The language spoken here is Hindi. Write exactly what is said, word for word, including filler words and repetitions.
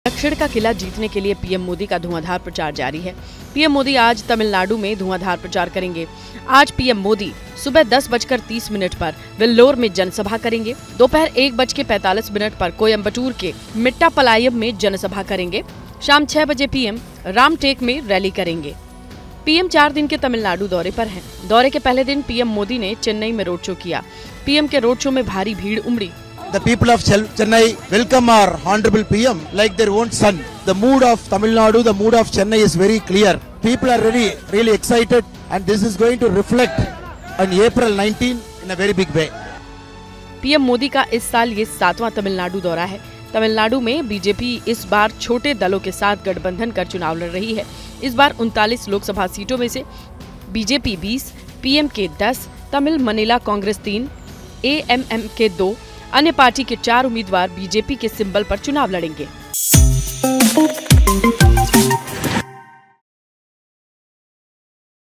दक्षिण का किला जीतने के लिए पीएम मोदी का धुआंधार प्रचार जारी है। पीएम मोदी आज तमिलनाडु में धुआंधार प्रचार करेंगे। आज पीएम मोदी सुबह दस बजकर तीस मिनट पर वेल्लोर में जनसभा करेंगे। दोपहर एक बज के पैंतालीस मिनट पर कोयम्बटूर के मिट्टापलायम में जनसभा करेंगे। शाम छह बजे पीएम रामटेक में रैली करेंगे। पीएम चार दिन के तमिलनाडु दौरे पर हैं। दौरे के पहले दिन पीएम मोदी ने चेन्नई में रोड शो किया। पीएम के रोड शो में भारी भीड़ उमड़ी। The people of Chennai welcome our honorable P M like their own son. The mood of Tamil Nadu, the mood of Chennai is very clear. People are really, really excited, and this is going to reflect on April nineteenth in a very big way. PM Modi का इस साल ये सातवां तमिलनाडु दौरा है। तमिलनाडु में बीजेपी इस बार छोटे दलों के साथ गठबंधन कर चुनाव लड़ रही है। इस बार उनतालीस लोकसभा सीटों में से बीजेपी बीस, पीएम के दस, तमिल मनीला कांग्रेस तीन, एएमएम के दो, अन्य पार्टी के चार उम्मीदवार बीजेपी के सिंबल पर चुनाव लड़ेंगे।